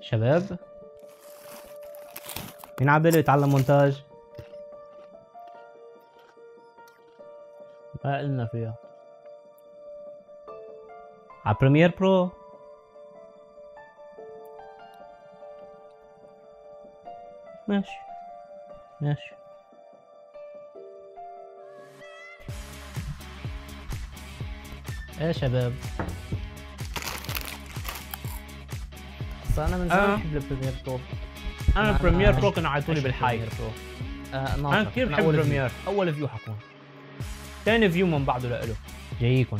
شباب، مين عباله يتعلم مونتاج؟ ما قلنا فيها على بريمير برو. ماشي ماشي. ايه يا شباب، بس انا من زمان بحب البريمير برو. انا بريمير برو كانوا عيطوني بالحي. انا كثير بحب بريمير. اول فيو حكون، ثاني فيو من بعده لإله. جايكم.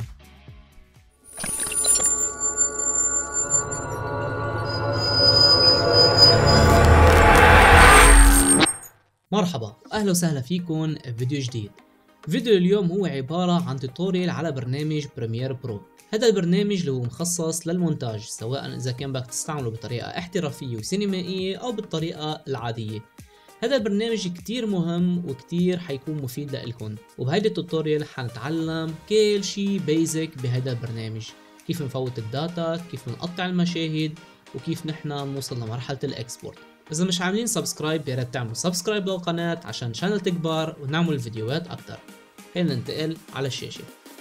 مرحبا، اهلا وسهلا فيكم بفيديو جديد. فيديو اليوم هو عبارة عن توتوريال على برنامج بريمير برو. هذا البرنامج اللي هو مخصص للمونتاج، سواء اذا كان بدك تستعمله بطريقة احترافية وسينمائية او بالطريقة العادية. هذا البرنامج كتير مهم وكتير حيكون مفيد لإلكم، وبهيدا التوتوريال حنتعلم كل شي بيزك بهذا البرنامج، كيف نفوت الداتا، كيف نقطع المشاهد، وكيف نحن نوصل لمرحلة الاكسبورت. إذا مش عاملين سبسكرايب يا ريت تعملوا سبسكرايب للقناة عشان شانل تكبر ونعمل فيديوهات أكتر. خلينا ننتقل على الشاشة.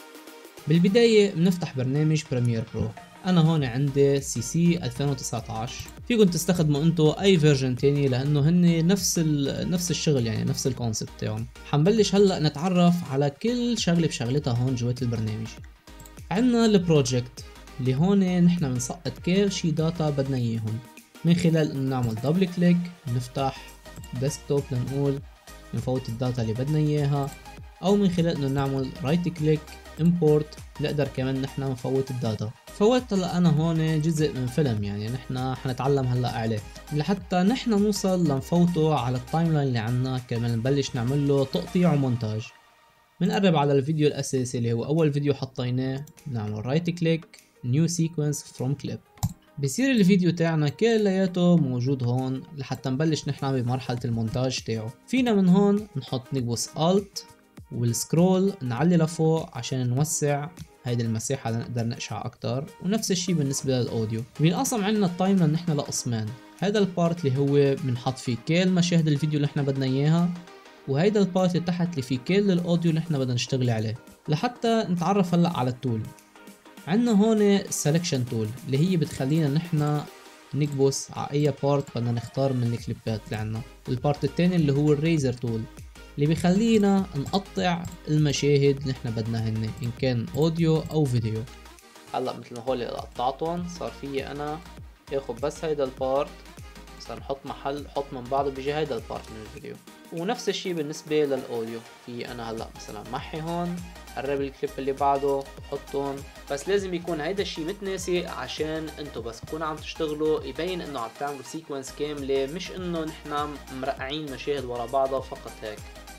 بالبداية بنفتح برنامج بريمير برو. أنا هون عندي CC 2019. فيكم تستخدموا انتو أي فيرجن تاني لأنه هن نفس الشغل، يعني نفس الكونسبت تاعهم. حنبلش هلأ نتعرف على كل شغلة بشغلتها هون جوات البرنامج. عندنا البروجكت اللي هون نحن بنسقط كل شي داتا بدنا إياهم من خلال انه نعمل دبل كليك، نفتح ديسكتوب لنقول نفوت الداتا اللي بدنا اياها، او من خلال انه نعمل رايت كليك امبورت نقدر كمان نحن نفوت الداتا. فوتت هلا انا هون جزء من فيلم، يعني نحن حنتعلم هلا عليه لحتى نحن نوصل لنفوته على التايم لاين اللي عنا. كمان نبلش نعمل له تقطيع ومونتاج. بنقرب على الفيديو الاساسي اللي هو اول فيديو حطيناه، نعمل رايت كليك نيو سيكونس فروم كليب. بصير الفيديو تاعنا كلياته موجود هون لحتى نبلش نحن بمرحلة المونتاج تاعه. فينا من هون نبوس Alt والسكرول نعلي لفوق عشان نوسع هيدي المساحة لنقدر نقشع اكتر، ونفس الشي بالنسبة للاوديو. بينقسم عنا التايم لاين نحن لقسمين، هذا البارت اللي هو بنحط فيه كل مشاهد الفيديو اللي نحن بدنا اياها، وهيدا البارت اللي تحت اللي فيه كل الاوديو اللي نحن بدنا نشتغل عليه. لحتى نتعرف هلا على التول، عندنا هون سelection tool اللي هي بتخلينا نحن نكبس على اي بارت بدنا نختار من الكليبات اللي عندنا. البارت الثاني اللي هو الريزر تول اللي بيخلينا نقطع المشاهد اللي نحن بدناهن ان كان اوديو او فيديو. هلا مثل هول اللي قطعتهم صار فيي انا اخذ بس هيدا البارت، صار نحط من بعضه بيجي هيدا البارت من الفيديو. ونفس الشيء بالنسبة للاوديو، في انا هلا مثلا محي هون قرب الكليب اللي بعده حطهم، بس لازم يكون هيدا الشيء متناسق عشان انتو بس تكونوا عم تشتغلوا يبين انه عم تعملوا سيكونس كاملة، مش انه نحن مرقعين مشاهد ورا بعضها فقط هيك.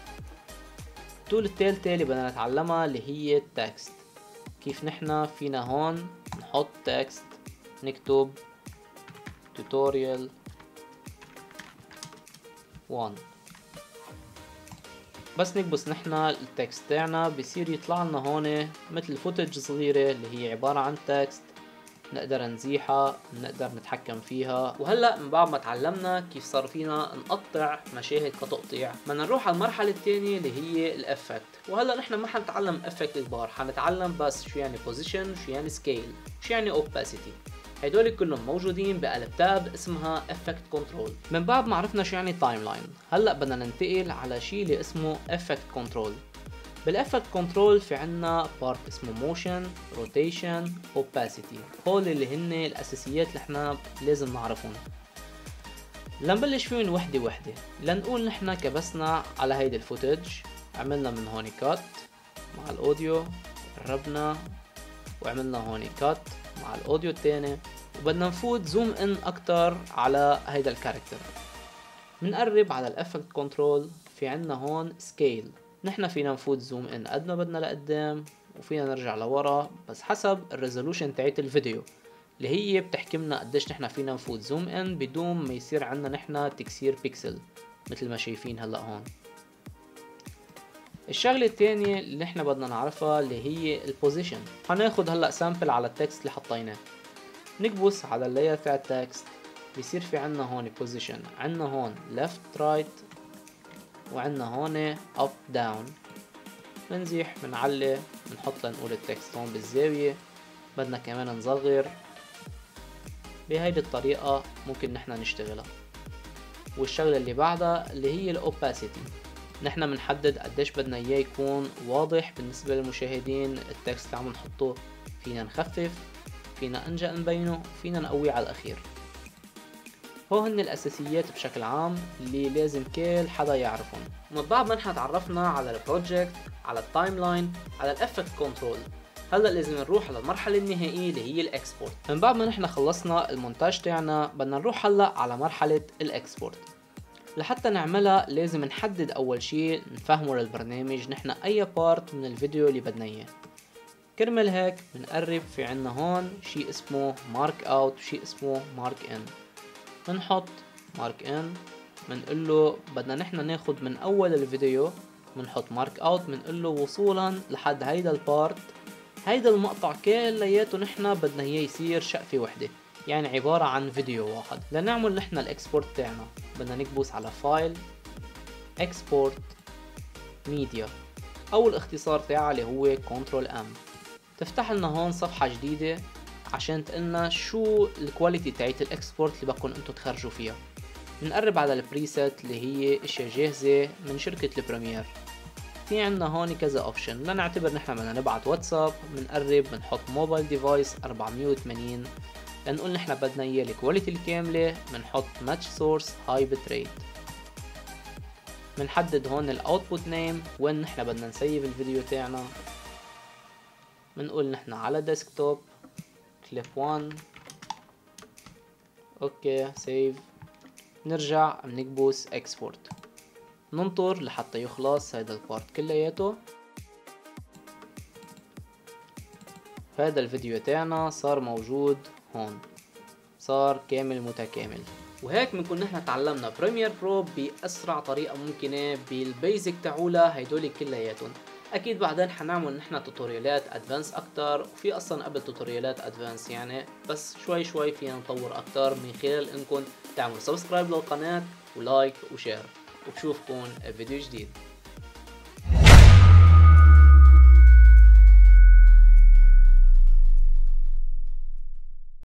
التول الثالثة اللي بدنا نتعلمها اللي هي التكست. كيف نحن فينا هون نحط تكست، نكتب توتوريال 1، بس نكبس نحن التكست تاعنا بصير يطلع لنا هون مثل فوتج صغيرة اللي هي عبارة عن تكست نقدر نزيحها، نقدر نتحكم فيها. وهلا من بعد ما تعلمنا كيف صار فينا نقطع مشاهد كتقطيع، بدنا نروح على المرحلة الثانية اللي هي الافكت. وهلا نحن ما حنتعلم افكت كبار، حنتعلم بس شو يعني بوزيشن، شو يعني سكيل، شو يعني اوباسيتي. هدول كلهم موجودين بقلب تاب اسمها Effect Control. من بعد ما عرفنا شو يعني تايم لاين، هلا بدنا ننتقل على شيء اللي اسمه Effect Control. بالإفكت كنترول في عنا بارت اسمه موشن، روتيشن، اوباسيتي. هول اللي هن الاساسيات اللي احنا لازم نعرفهم. لنبلش فيهم وحده وحده. لنقول نحن كبسنا على هيدي الفوتج، عملنا من هون كات مع الاوديو، قربنا وعملنا هون كات مع الاوديو الثاني، وبدنا نفوت زوم ان اكتر على هيدا الكاركتر. منقرب على الافكت كنترول، في عنا هون سكيل. نحن فينا نفوت زوم ان قد ما بدنا لقدام، وفينا نرجع لورا بس حسب الريزولوشن تاعت الفيديو اللي هي بتحكمنا قديش نحن فينا نفوت زوم ان بدون ما يصير عنا نحن تكسير بيكسل مثل ما شايفين هلا هون. الشغلة الثانية اللي نحن بدنا نعرفها اللي هي البوزيشن. هناخد هلا سامبل على التكست اللي حطيناه، نكبس على اللاير تاع التكست، بيصير في عنا هون بوزيشن، عنا هون left right وعنا هون up down. بنزيح بنعلي بنحط لنقول التكست هون بالزاوية، بدنا كمان نصغر. بهيدي الطريقة ممكن نحنا نشتغلها. والشغلة اللي بعدها اللي هي الأوباسيتي، نحنا بنحدد قديش بدنا اياه يكون واضح بالنسبة للمشاهدين. التكست اللي عم نحطه فينا نخفف، فينا انجا نبينه، فينا نقويه على الأخير. هو هن الأساسيات بشكل عام اللي لازم كل حدا يعرفهم. ومن بعد ما نحن تعرفنا على البروجكت، على التايم لاين، على الافكت كنترول، هلا لازم نروح على المرحلة النهائية اللي هي الاكسبورت. من بعد ما نحن خلصنا المونتاج تاعنا بدنا نروح هلا على مرحلة الاكسبورت. لحتى نعملها لازم نحدد اول شي نفهمه للبرنامج نحن اي بارت من الفيديو اللي بدنا اياه. كرمال هيك بنقرب في عنا هون شي اسمه مارك اوت وشي اسمه مارك ان. بنحط مارك ان، بنقول له بدنا نحن ناخد من اول الفيديو، بنحط مارك اوت بنقول له وصولا لحد هيدا البارت، هيدا المقطع كلياته نحن بدنا اياه يصير شقفة وحدة، يعني عبارة عن فيديو واحد. لنعمل نحن الاكسبورت تاعنا بدنا نكبس على فايل اكسبورت ميديا، او الاختصار تاعها اللي هو كنترول ام. تفتح لنا هون صفحة جديدة عشان تقلنا شو الكواليتي تاعت الاكسبورت اللي بدكم انتو تخرجوا فيها. بنقرب على البريسيت اللي هي اشياء جاهزة من شركة البريمير. في عنا هون كذا اوبشن، لنعتبر نحن بدنا نبعت واتساب، بنقرب بنحط موبايل ديفايس 480. لنقول نحن بدنا اياه الكواليتي الكاملة، بنحط ماتش سورس هاي بت ريت. بنحدد هون الاوتبوت نيم وين نحن بدنا نسيب الفيديو تاعنا. بنقول نحن على ديسكتوب كليب 1. اوكي سيف. نرجع بنكبس اكسبورت، ننطر لحتى يخلص هيدا البارت كلياته. هذا الفيديو تاعنا صار موجود هون، صار كامل متكامل. وهيك بنكون نحن تعلمنا بريمير برو بأسرع طريقة ممكنة بالبيزك تاعولا هيدول كلياتهم. اكيد بعدين حنعمل نحن توتوريالات ادفانس اكتر، وفي اصلا قبل توتوريالات ادفانس يعني، بس شوي شوي فينا نطور اكتر من خلال انكم تعملوا سبسكرايب للقناة ولايك وشير. وبشوفكم فيديو جديد.